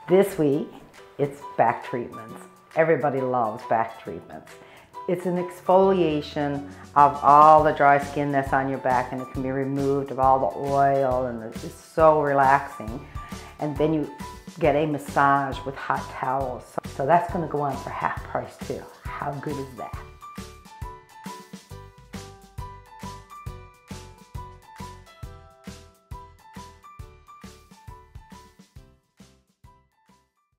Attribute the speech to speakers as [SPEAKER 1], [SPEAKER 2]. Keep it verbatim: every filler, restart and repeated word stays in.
[SPEAKER 1] This week, it's back treatments. Everybody loves back treatments. It's an exfoliation of all the dry skin that's on your back, and it can be removed of all the oil, and it's so relaxing. And then you get a massage with hot towels. So that's gonna go on for half price too. How good is that?